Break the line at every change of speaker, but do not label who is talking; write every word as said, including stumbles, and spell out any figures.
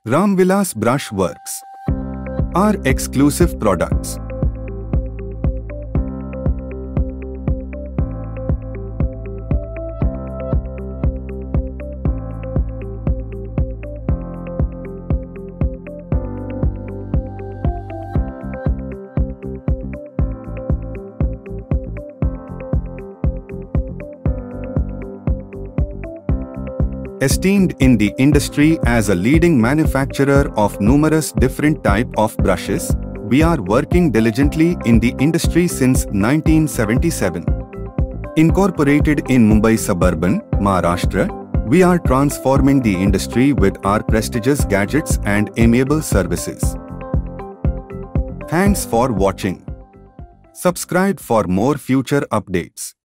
Ramvilas Brush Works. Our exclusive products. Esteemed in the industry as a leading manufacturer of numerous different type of brushes, we are working diligently in the industry since nineteen seventy-seven. Incorporated in Mumbai Suburban, Maharashtra, we are transforming the industry with our prestigious gadgets and amiable services. Thanks for watching. Subscribe for more future updates.